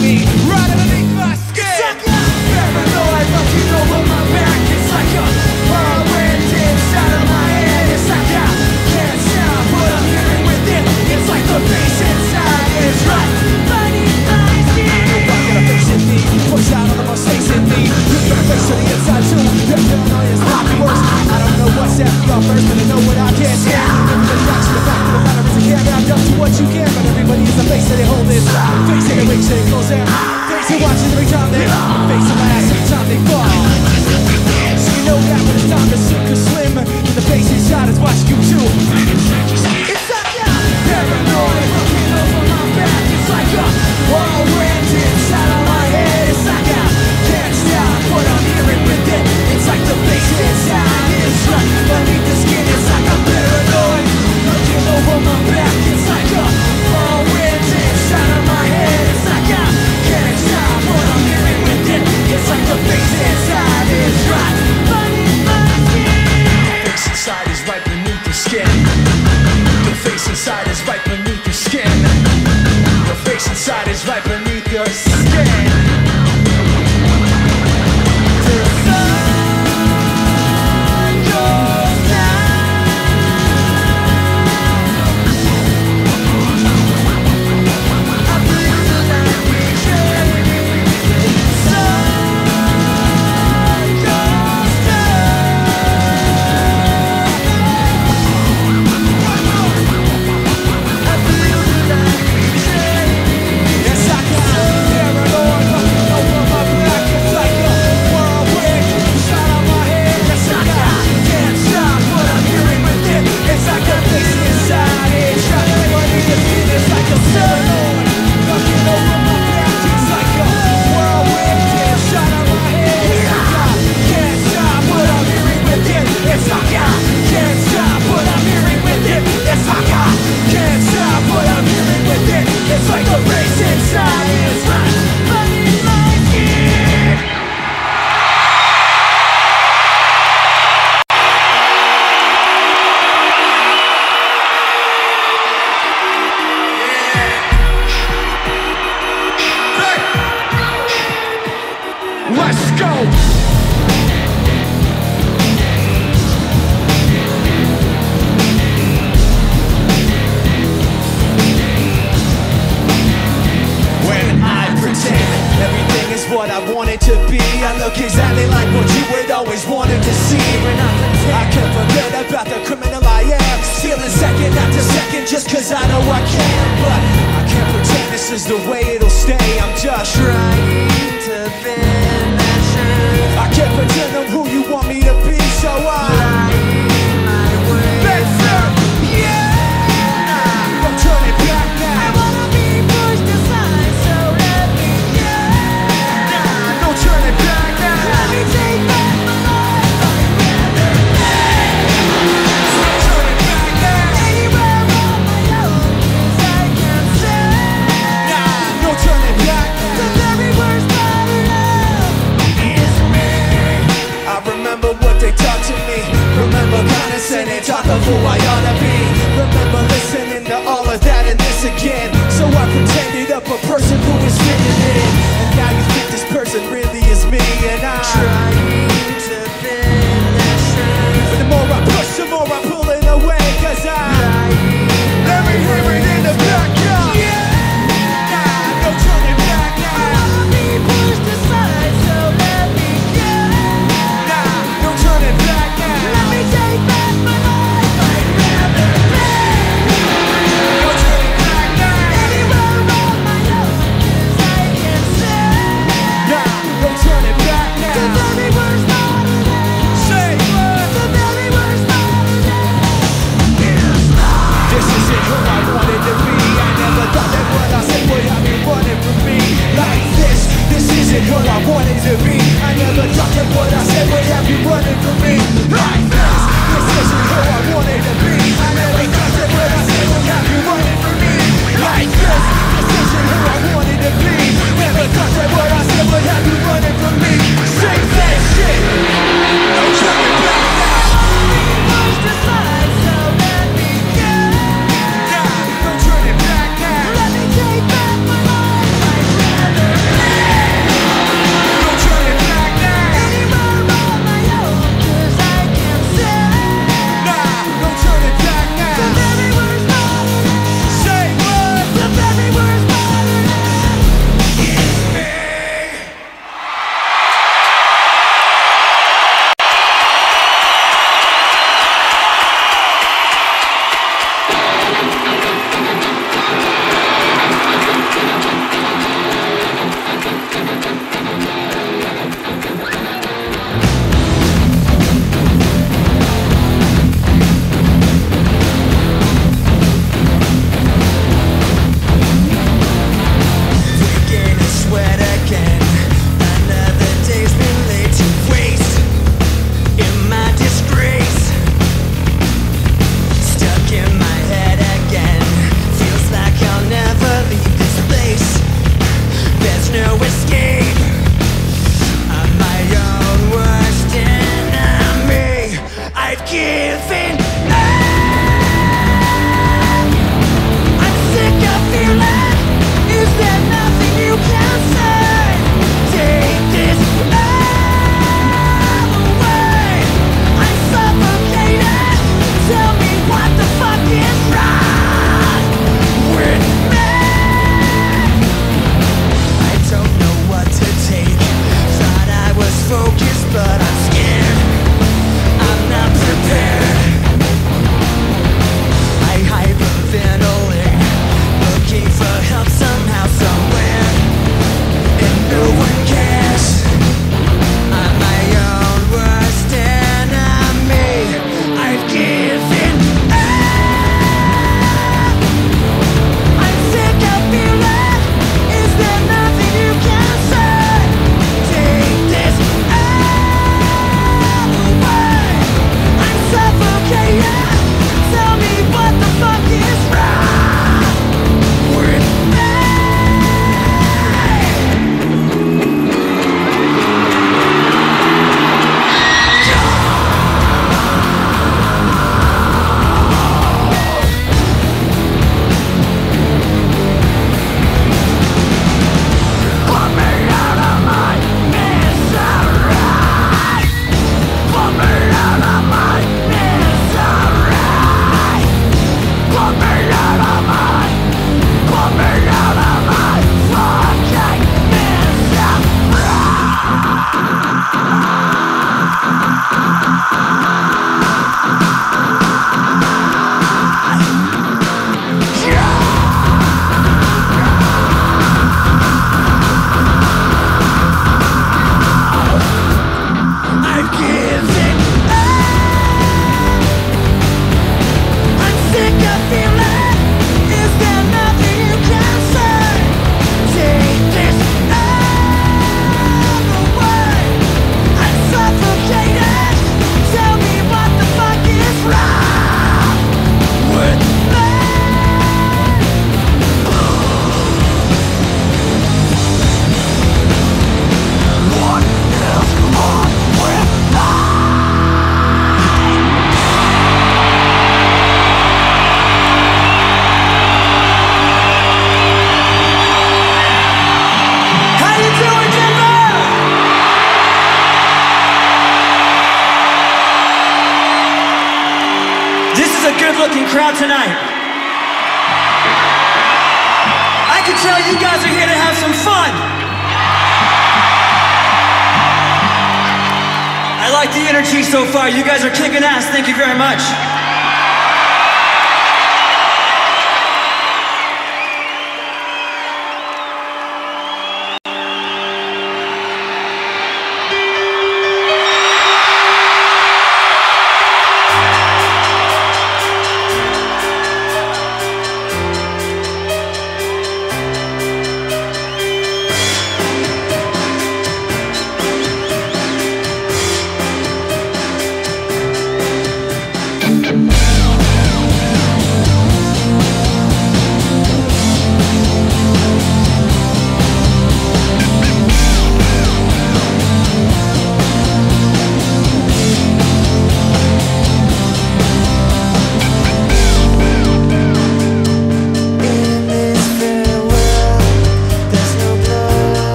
me, right underneath my skin. Paranoid looking over my back. It's like a whirlwind inside of my head. It's like I can't stop what I'm hearing within. It's like the bass inside is right beneath my skin. I got a face in me, push out all the mistakes in me. You got a face to the inside too. That paranoia's not the worst. I don't know what's after y'all first, but I know what I can't stand. Everybody got you, the fact of the matter is I can't round up to what you can. But everybody is a face that they hold this. Face that they reach, they close down. Face that watches every time they face the last every time they fall. So you know that when it's time to sink or swim, and the face inside is watching you too. It's like a paranoid looking over my back. It's like a whirlwind inside of my head. It's like I can't stop what I'm hearing within. It's like the face inside is right beneath the skin. It's like a paranoid looking over my back. It's like a whirlwind inside of my head. It's like I can't stop what I'm hearing within. It's like the face inside is right beneath my skin. The face inside is right beneath the skin. The face inside is right beneath your skin. The face inside is right beneath your skin. The sun goes down. I feel the light return. Sun goes down. I feel the light return. Yes, I got paranoid looking over my back. It's like a whirlwind inside of my head. Yes, I can't stop what I'm hearing within. It's like a face inside it, shining beneath the skin. It's like a paranoid looking over my back. It's like a whirlwind inside of my head. It's like I can't stop what I'm hearing within. It's like I can't stop what I'm hearing within. It's like I can't stop what I'm hearing within. It's like the face inside is right beneath my skin. Let's go! When I pretend everything is what I want it to be, I look exactly like what you would always wanted to see. When I pretend I can't forget about the criminal I am, stealing second after second just cause I know I can. But I can't pretend this is the way it'll stay. I'm just trying to bend that truth. I can't pretend I'm who you want me to be, so I better, yeah. Don't turn it back now. I wanna be pushed aside, so let me go. Don't turn it back now. Let me take back my life. I'd rather don't turn it back now. Anywhere on my own, 'cause I can say. Don't turn it back now. The very worst part of love is me. I remember what they taught to me. Remember condescending talk of who I ought to be. Remember listening to all of that and this again. So I pretended up a person who was fitting in. And now you think this person really is me. And I'm trying to bend that truth. But the more I push, the more I'm pulling away. 'Cause let me hear it in the back up. Don't turn it back now. I wanna be pushed aside, so let me go. Don't turn it back now. Let me take back my life. I'd rather don't turn it back now. Anywhere on my own, 'cause I can say. Don't turn it back now. The very worst part of that. Say what? The very worst part of that. This isn't who I wanted to be. I never thought that what I said would have been running from me like this. This isn't who I wanted to be. I never thought that what I said would have been running from me like this. This isn't who I wanted to be. I never thought that what I said would have been running from me like this. This isn't who I wanted to be. Never thought that what I said would have been running from me. Say that shit. Don't turn it back now. Pushed aside, so let me go. Don't turn it back now. Let me take back my life. I'd rather but I'm scared. I'm not prepared. I hyperventilate, looking for help somehow, somewhere, and no one cares. I'm my own worst enemy. I've given up. I'm sick of feeling. Is there nothing you can say? Take this away. I'm suffocating. Tell me what the fuck is wrong with me? Put me out of my misery. Put me out of my misery. Put me out of my fucking I've given up. I'm sick of feeling. Is there nothing you can say? Take this away. I'm suffocated. Tell me what the fuck is wrong with me? What is wrong with me? How you doing, Denver? This is a good-looking crowd tonight. I can tell you guys are here to have some fun. I like the energy so far. You guys are kicking ass. Thank you very much.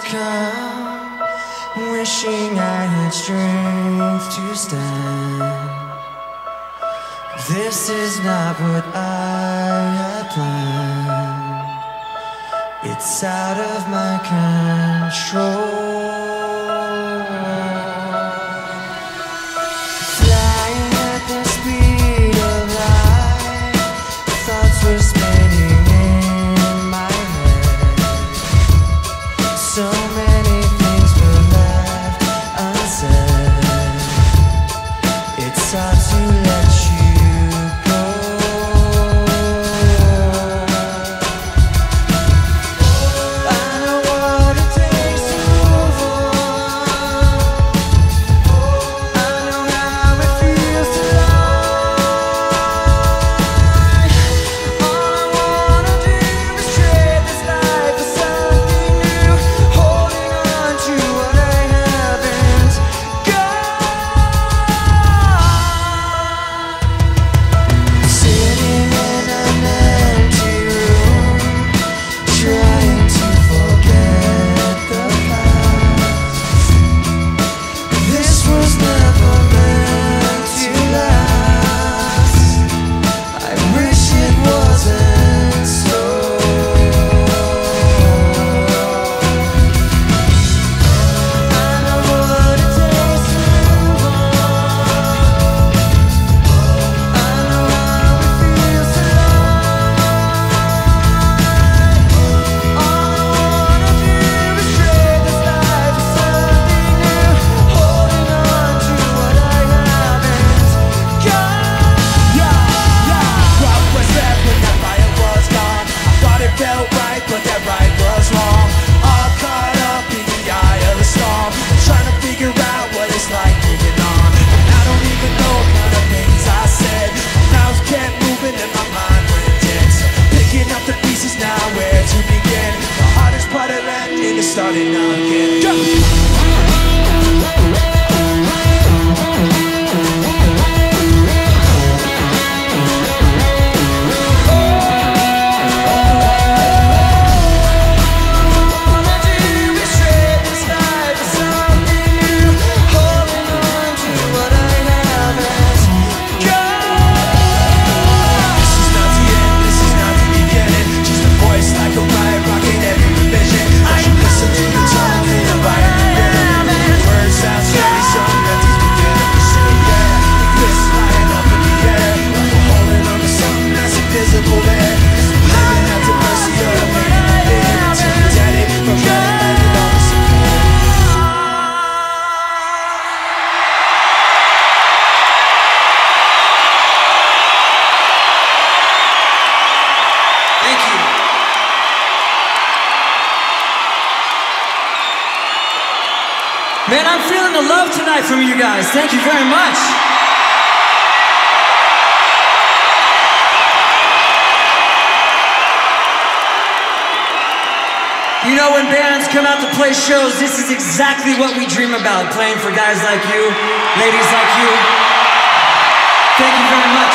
come, wishing I had strength to stand. This is not what I had planned. It's out of my control. Flying at the speed of light, thoughts were spinning in my head. So many things were left unsaid. It's hard to let you go. I know what it takes to move on. I know how it feels to lie. All I wanna do is trade this life for something new, holding on to what I haven't got. Sitting in an empty room, trying to forget the past. This was never meant to last. I wish it wasn't so. I know what it takes to move on. I know how it feels to lie. All I wanna do is trade this life for something new, holding on to what I haven't got. What was left when that fire was gone? I thought it felt right, but that right was wrong. All caught up in the eye of the storm, trying to figure out what it's like moving on. And I don't even know what kind of things I said. My mouth kept moving and my mind went dense. Picking up the pieces now, where to begin? The hardest part of ending is starting again. Go! Thank you. Man, I'm feeling the love tonight from you guys. Thank you very much. You know, when bands come out to play shows, this is exactly what we dream about, playing for guys like you, ladies like you. Thank you very much.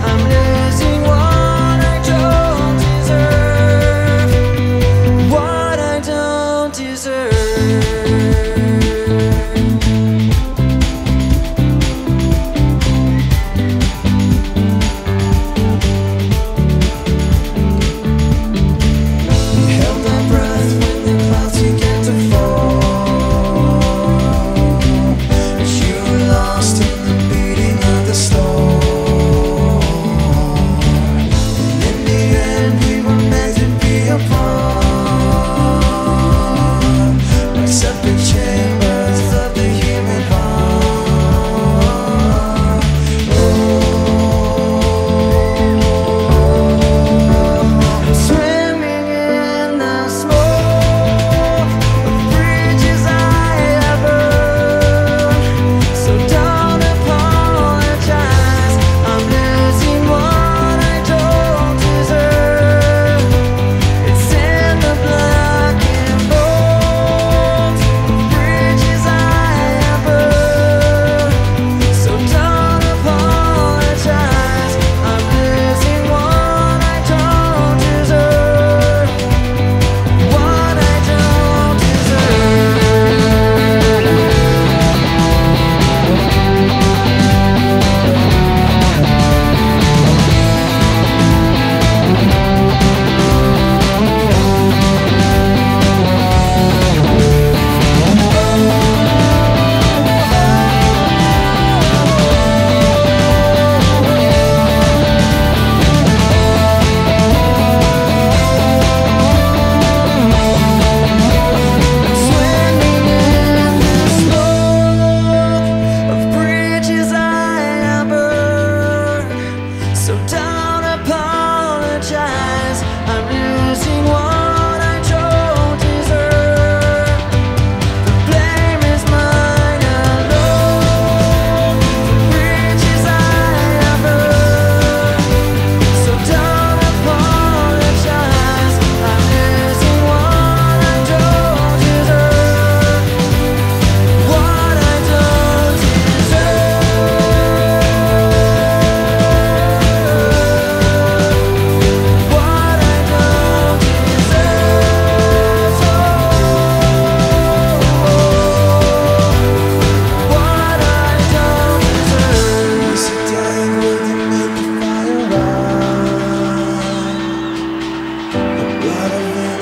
What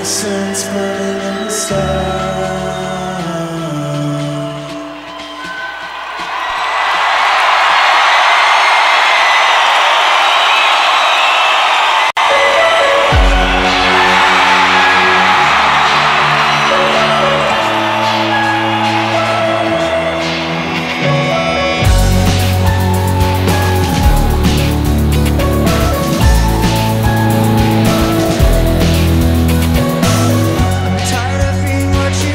Innocence burning in the sun. Tired of being what you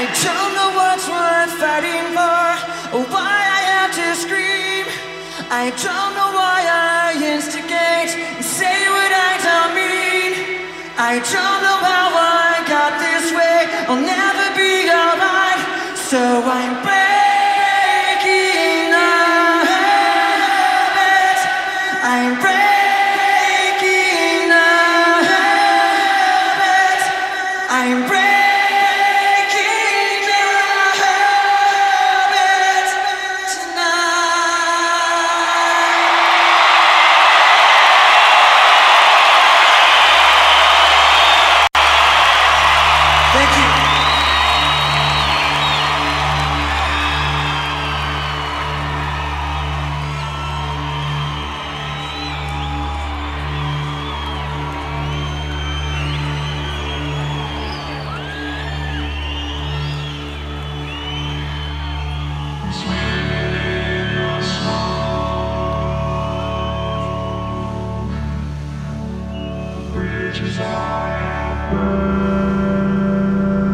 I don't know what's worth fighting for, or why I have to scream. I don't know why I instigate and say what I don't mean. I don't know how I got this way, I'll never be alright. So I'm breaking the habit. I'm breaking the habit. I'm breaking the habit tonight. Thank you. Bridges I have burned.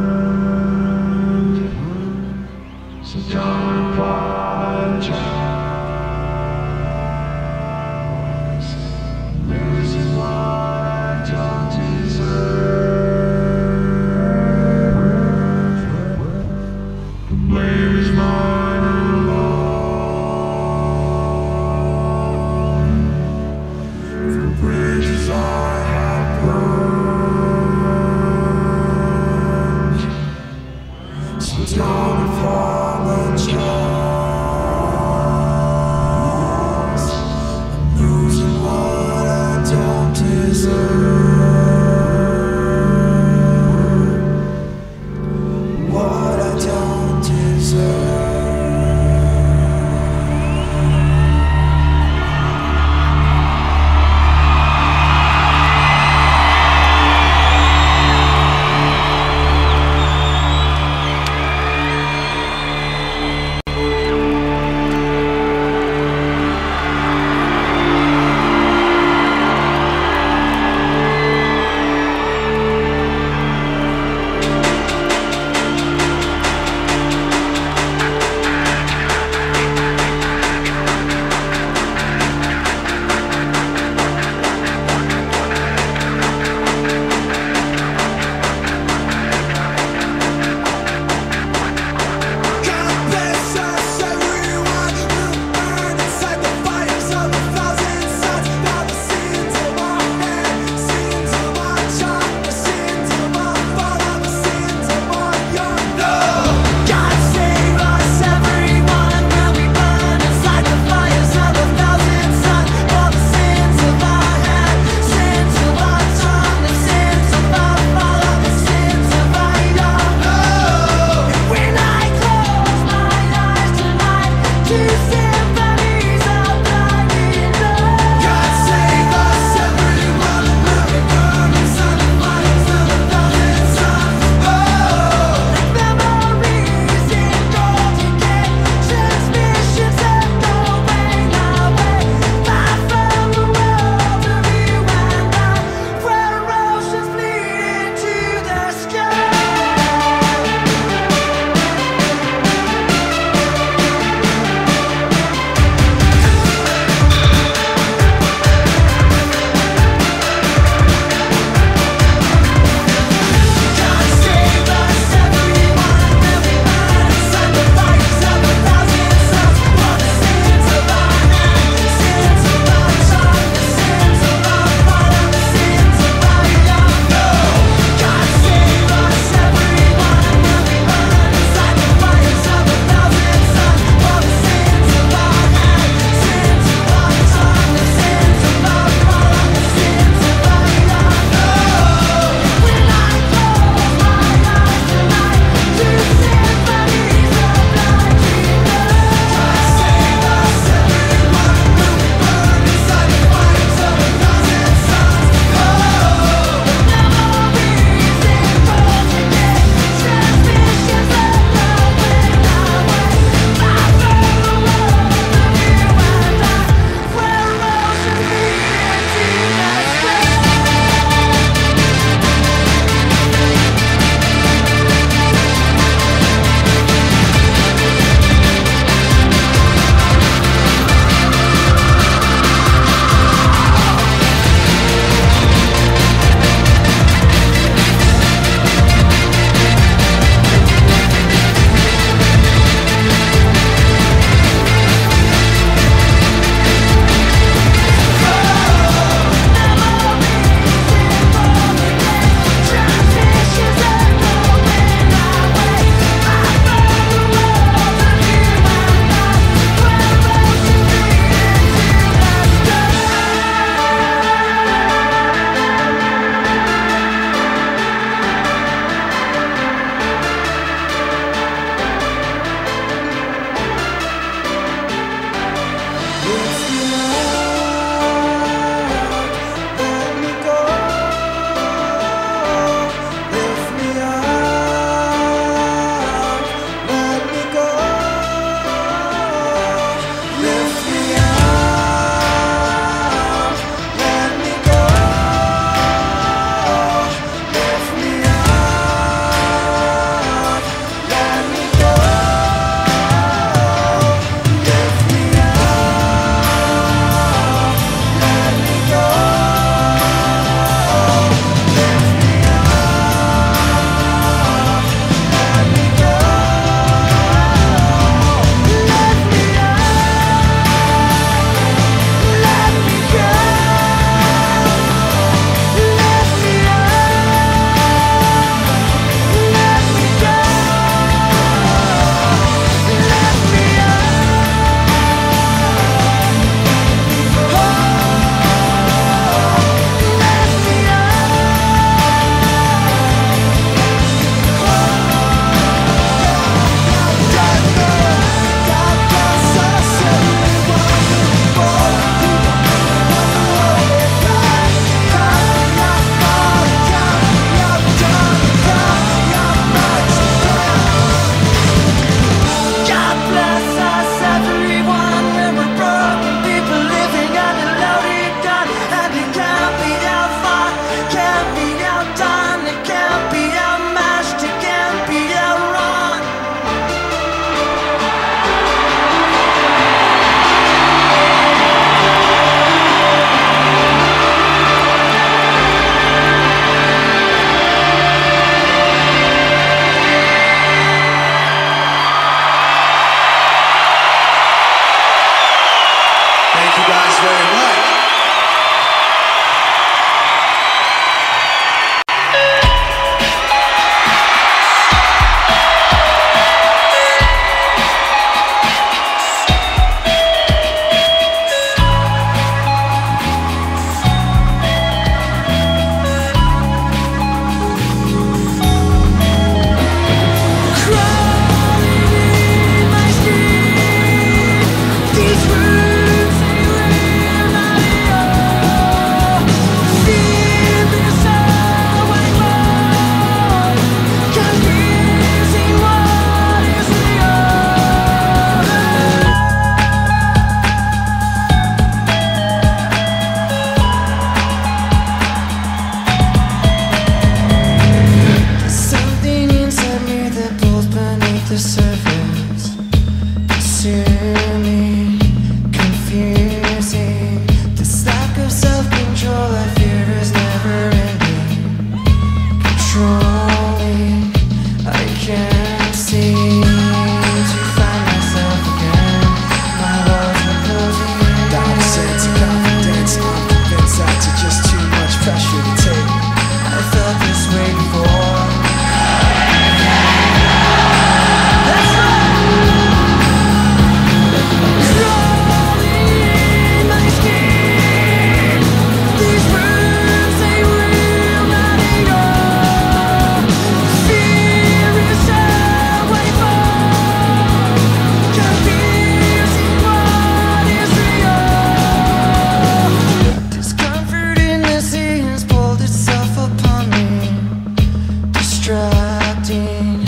acting,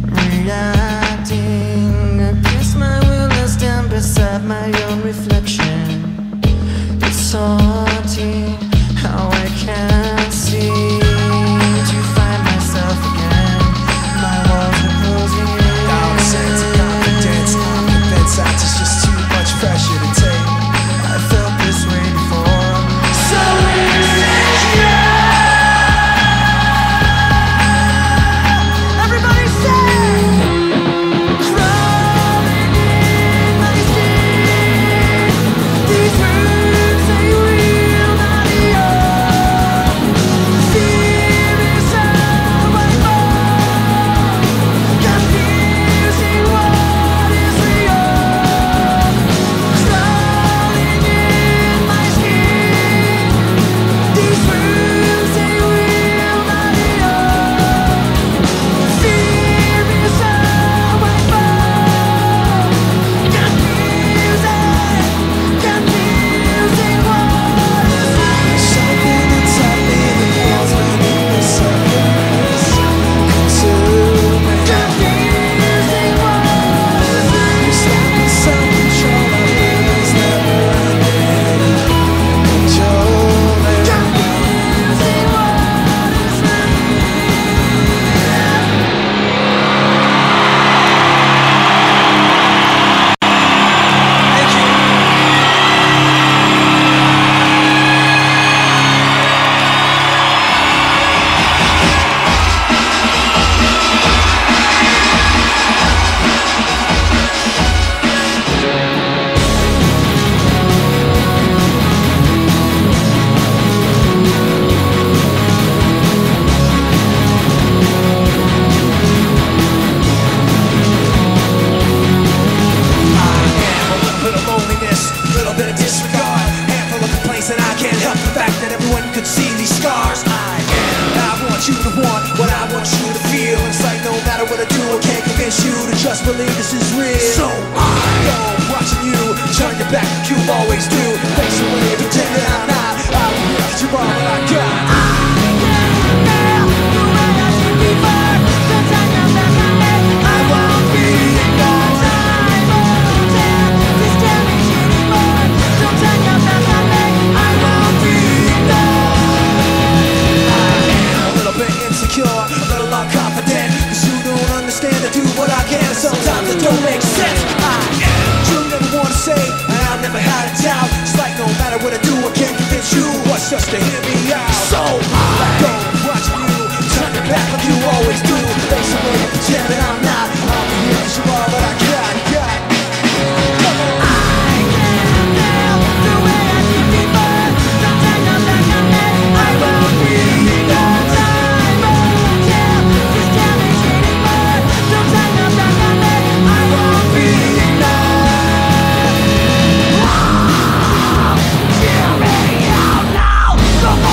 reacting against my will. I stand beside my own reflection. It's haunting how I can't seem to find myself again. My walls are closing in. Down a sense of confidence, I'm convinced that it's just too much pressure to take. I felt this way before, so insecure. Everybody say, crawling in my skin. These roots, they will not be yours. Fear is how I fall, confusing what is real. Crawling in my skin. These roots, they will not be yours. Fear is how I fall, confusing what is real. Something inside me that wants me to be surface. Consuming, Confusing what is real. it's like there's some control I feel is never ending. Controlling, Confusing what is real. thank you. A little bit of loneliness, a little bit of disregard, handful of complaints, and I can't help the fact that everyone could see these scars. I want you to want what I want you to feel. It's like no matter what I do, I can't convince you to just believe this is real. So I go watching you turn your back like you always do, face away, pretend that I'm not. I will give 'cause you're all that I got. I won't be ignored. A little bit insecure, a little unconfident, 'cause you don't understand. I do what I can, and sometimes it don't make sense. You never wanna say, and I've never had a doubt. It's like no matter what I do, I can't convince you what's just to hear me out. So I go watching you turn your back like you always do, face away and pretend that I'm not. I'll be here 'cause you're all that I got. Come on. I won't be ignored. I won't be ignored. Hear me out now.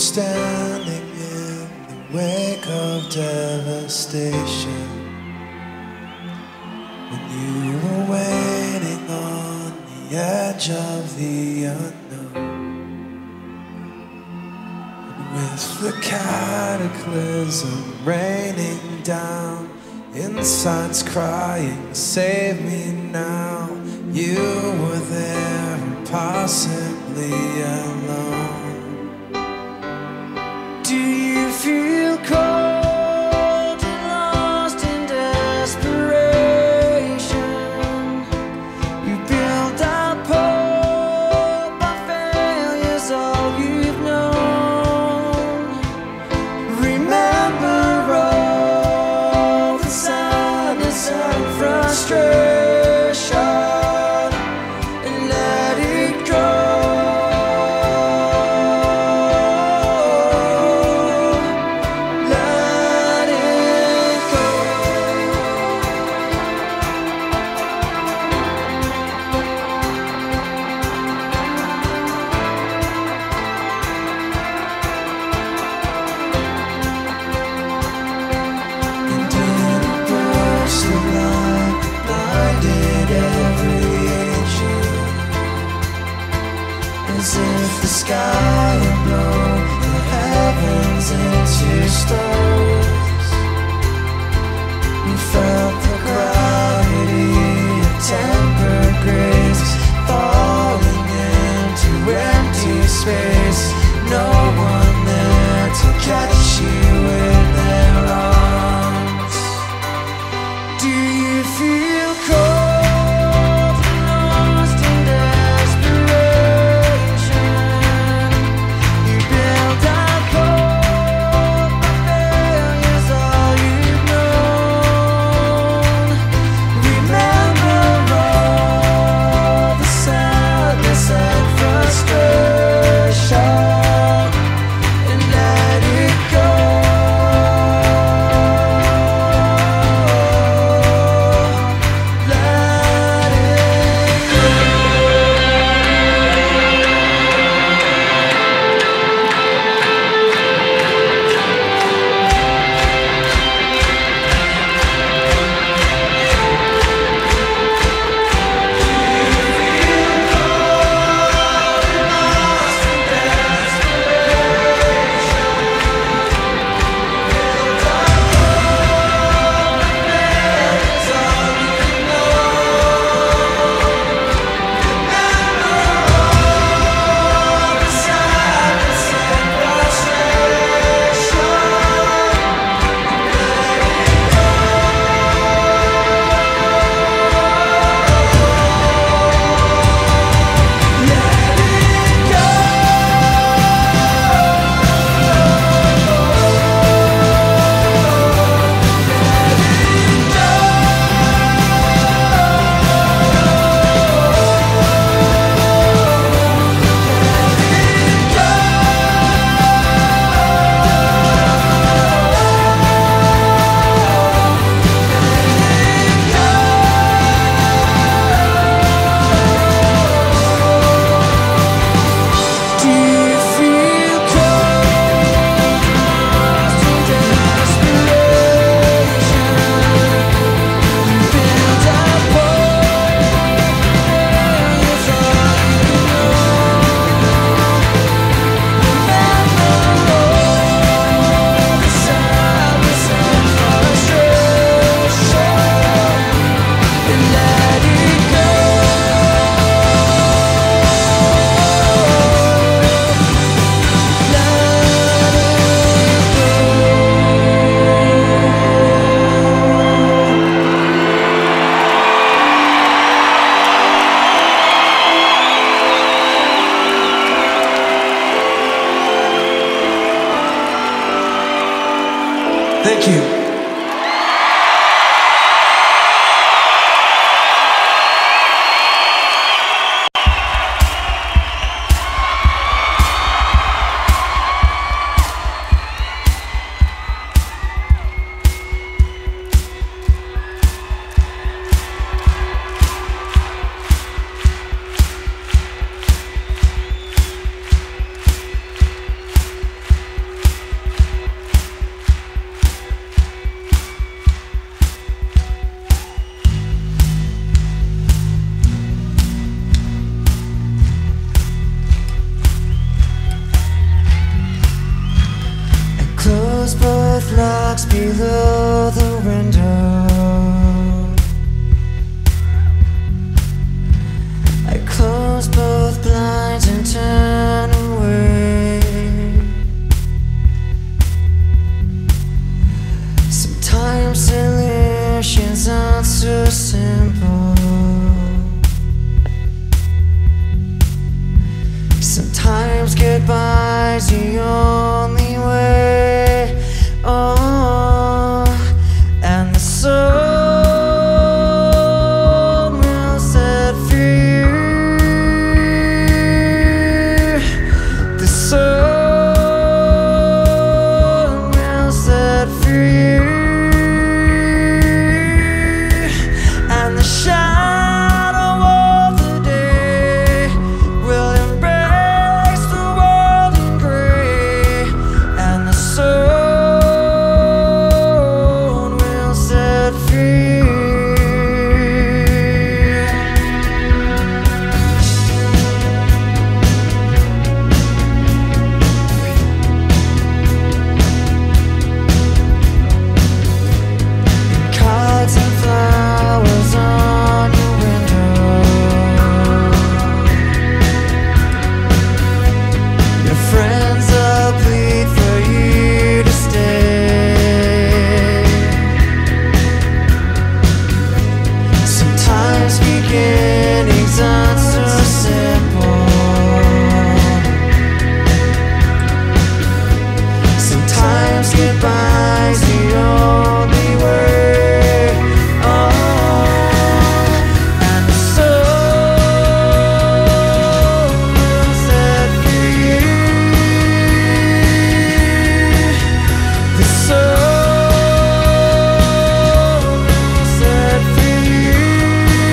standing in the wake of devastation, when you were waiting on the edge of the unknown, and with the cataclysm raining down, insides crying, save me now, you were there, impossibly alone. Do you feel cold and lost in desperation? You build up hope, but failure's all you've known. Remember all the sadness and frustration, and let it go. As if the sky had blown the heavens into stars, we felt the gravity of tempered grace falling into empty space. No one there to catch you in their arms. Do you feel cold? below the window. I close both blinds and turn away. Sometimes solutions aren't so simple. Sometimes goodbye's the only way. Oh, and the soul will set free. The soul will set free. And the shadow of the day will embrace the world in gray. And the soul will set free. Cards and flowers on your window. Your friends all plead for you to stay. Sometimes beginnings aren't so simple. Sometimes goodbye's the only way. Oh, and the soul will set free. The soul will set free.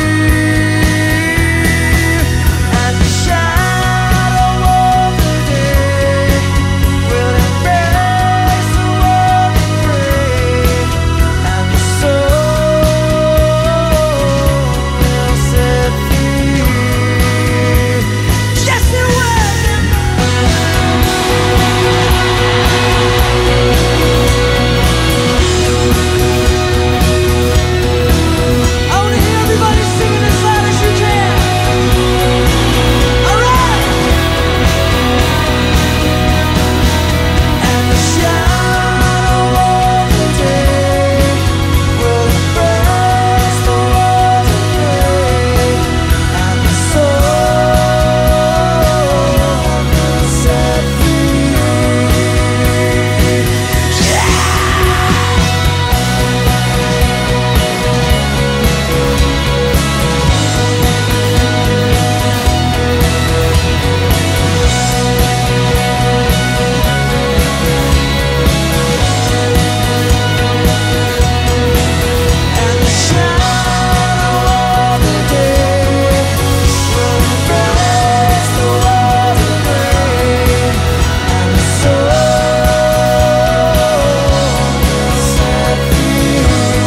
And the shadow of the day will embrace the world in gray. And the soul will set free. Yes, it will. I want to hear everybody singing as loud as you can. All right. And the shadow of the day will embrace the world in gray. And the soul will set free. And the shadow of the day will embrace the world in gray. And the soul will set free.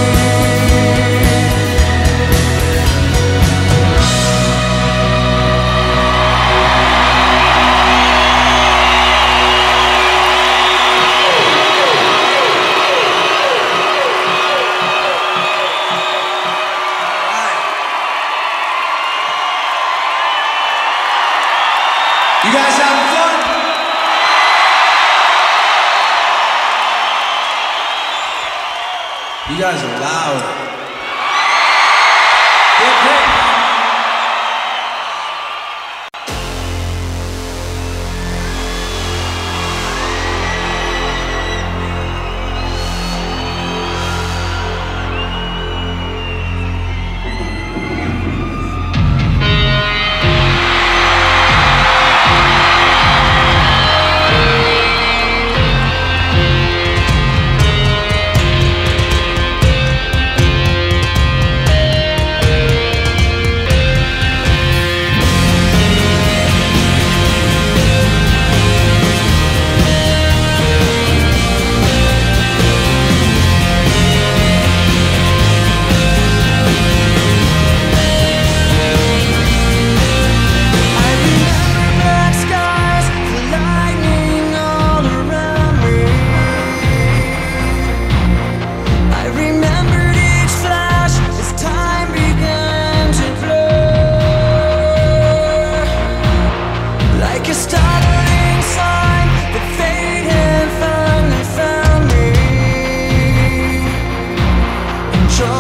You guys having fun? You guys are loud. Good, good.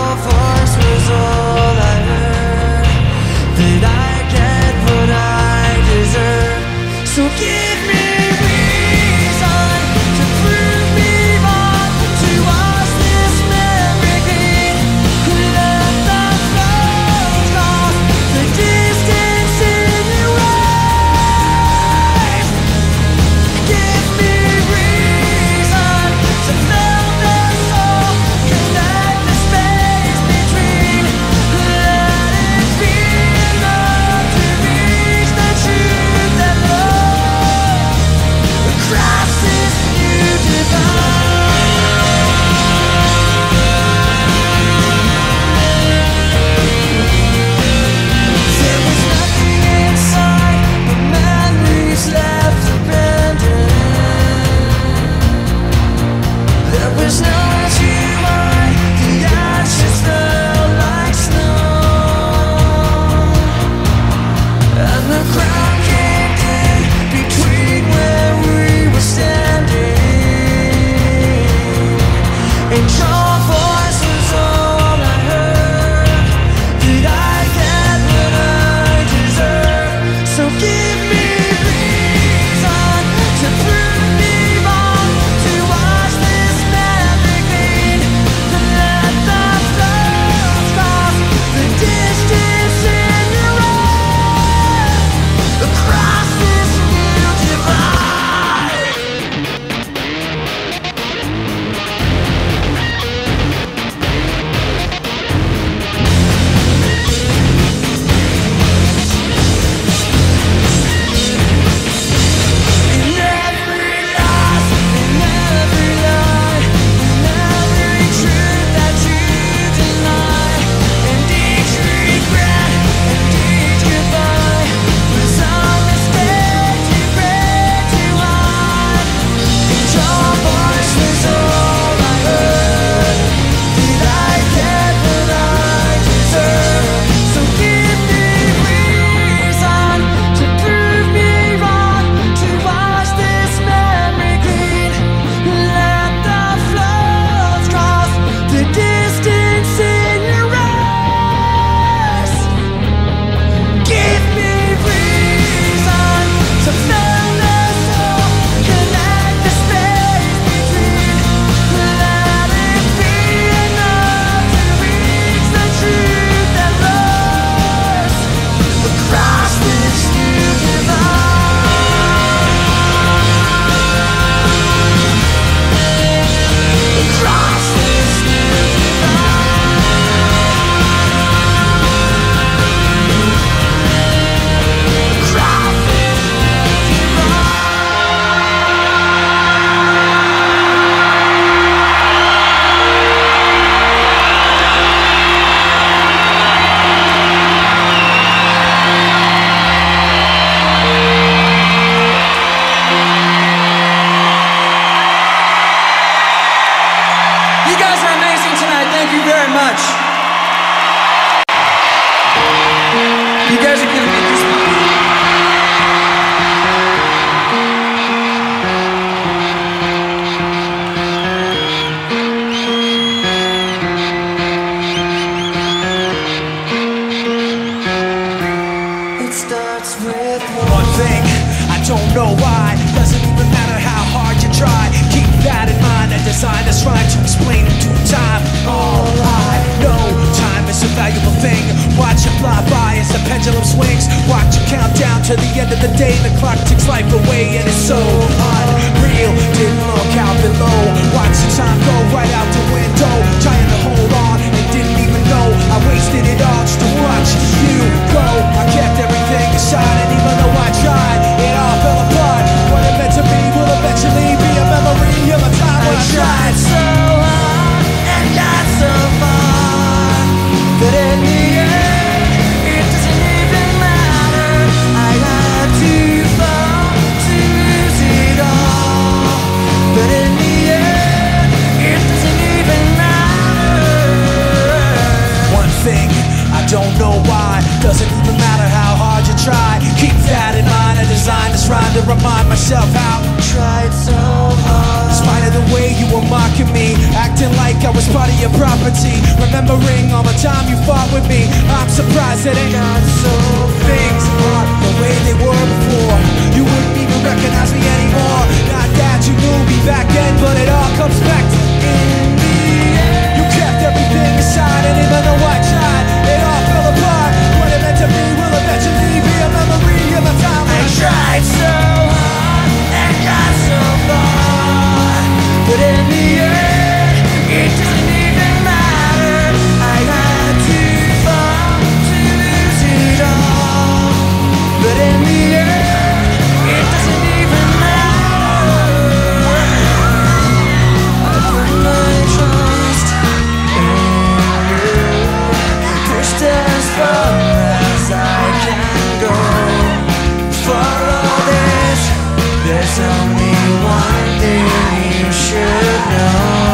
voice was all I heard. Did I get what I deserve? So give me reason to prove me wrong, to wash this memory clean. Let the flow cross the distance in your eyes. Give me reason to fill this soul, connect the space between. Let it be enough to reach the truth that love across this new divide. There was nothing inside, but memories left abandoned. There was nowhere to hide, the ashes fell like snow, and the crowd caved in between where we were standing, and your voice was all I heard. Did I get what I deserve? So give me reason to prove me wrong, to wash this memory clean. Let the flows cross the distance in your eyes, across this new divide. In every loss, in every lie, in every truth that you deny, and each regret, and each goodbye was all mistake too great to hide. And your voice was all I heard. Did I get what I deserve? So give me reason to prove me wrong, to wash this memory clean. Let the flows cross the distance in your eyes. Give me reason to fill the soul, connect the space between. Let it be enough to reach the truth that loves across this new divide. Across this new divide. Across this You guys are amazing tonight. Thank you very much. You guys are giving me goosebumps. It starts with One thing, I don't know why. Doesn't even matter how hard you try. Keep that in mind. A design that's trying to explain in due time. All I know, time is a valuable thing. Watch it fly by as the pendulum swings. Watch it count down to the end of the day. The clock takes life away and it's so unreal. Didn't look out below. Watch the time go right out the window. Trying to hold on and didn't even know I wasted it all just to watch you go. I kept everything aside, and even though I tried, it all fell apart. What it meant to be will eventually be a memory of a time when I tried so hard and got so far that in the end it doesn't even matter. I had to fall to lose it all, but in the end it doesn't even matter. one thing, I don't know why. Doesn't even matter how hard you try. Keep that in mind. I designed this rhyme to remind myself how I tried so hard. in spite of the way you were mocking me, acting like like I was part of your property. Remembering all the time you fought with me, I'm surprised that ain't not so. Things aren't the way they were before. You wouldn't even recognize me anymore. Not that you knew me back then, but it all comes back to in the end. You kept everything aside, and even though I tried, it all fell apart. What it meant to me will eventually be a memory of a time when I tried so hard and got so far, but in the end, it doesn't even matter. I had to fall to lose it all, but in the end, it doesn't even matter. I put my trust in you, pushed as far as I can go. For all this, there's only one thing you should know.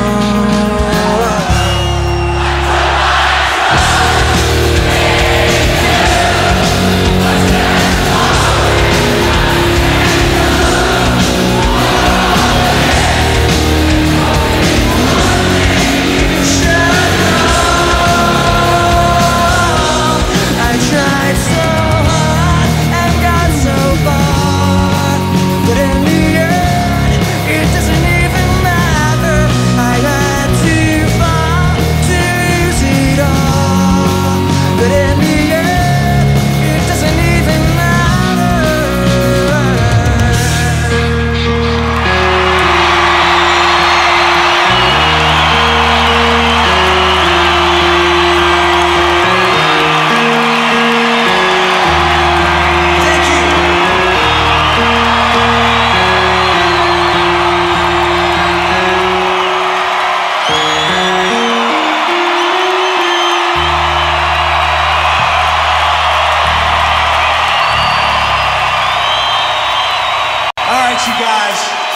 You guys.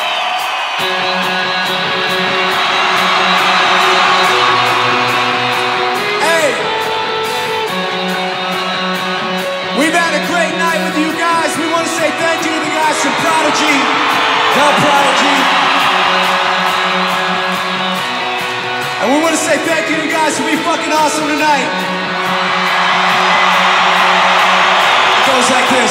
Hey, we've had a great night with you guys. We want to say thank you to the guys from Prodigy, The Prodigy. And we want to say thank you to you guys for being fucking awesome tonight. It goes like this.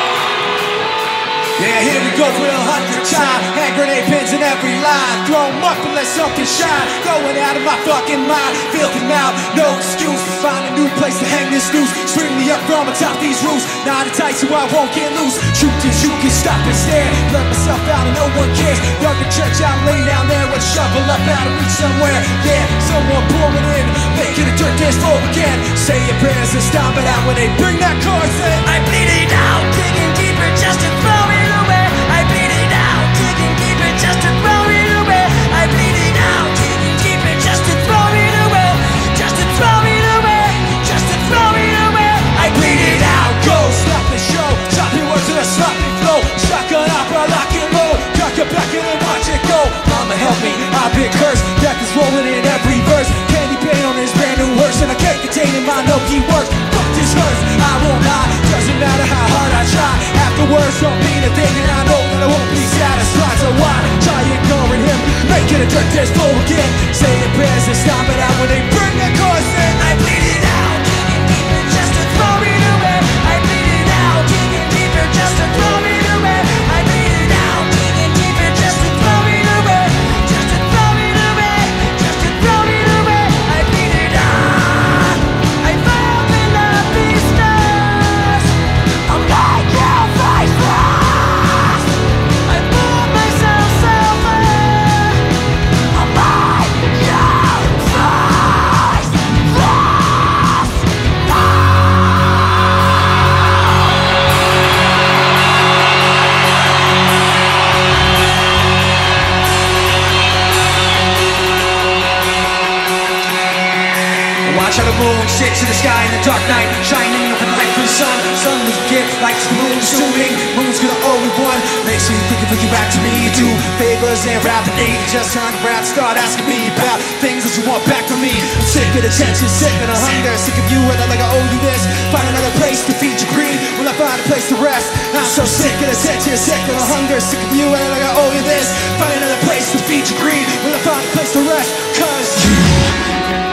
Yeah, here we go for the 100th time. Hand grenade pins in every line. Throw 'em up and let something shine. Going out of my fucking mind. Filthy mouth, no excuse. Find a new place to hang this noose. String me up from atop these roofs. Not a tight so I won't get loose. Shoot this, you can stop and stare. Let myself out and no one cares. Dug the church out, lay down there with a shovel up out and reach somewhere. Yeah, someone pour it in. Making a dirt dance floor again. Say your prayers and stomp it out when they bring that chorus in. I'm bleeding out, digging deeper just to throw it. I bleed it out, digging deeper just to throw it away. I bleed it out, digging deeper just to throw it away. Just to throw it away, just to throw it away. I bleed it out, go stop the show. Choppy words in a sloppy flow. Shotgun opera, lock and roll. Cock it back in and watch it go. Mama help me, I've been cursed. Death is rolling in every verse. Candy paint on this brand new hearse, and I can't contain in my no keywords. Fuck this hurts, I won't lie. Doesn't matter how hard I try. Afterwards don't mean a thing, and I know that I won't be satisfied. So why try ignoring him? Making a dirt dance flow again. Saying prayers and stomp it out when they bring the chorus in. I bleed it out, digging deeper just to throw it away. I bleed it out, digging deeper just to throw it away. I bleed it out, digging deeper just to throw it away. Just to throw it away, just to throw it away. I bleed it out. I open up these stars. I'm like your face lost. I put myself selfish. I'm like your face. shadow moon, sit to the sky in the dark night, shining with the light from the sun. Sun was a gift, like the moon, assuming moon's gonna owe me one. Makes me think of you back to me. You do favors and rather than just turn around, start asking me about things that you want back from me. I'm sick of the tension, sick of the hunger, sick of you and I like I owe you this. Find another place to feed your greed, will I find a place to rest? I'm so sick of the tension, sick of the hunger, sick of you and I like I owe you this. Find another place to feed your greed, will I find a place to rest? 'Cause you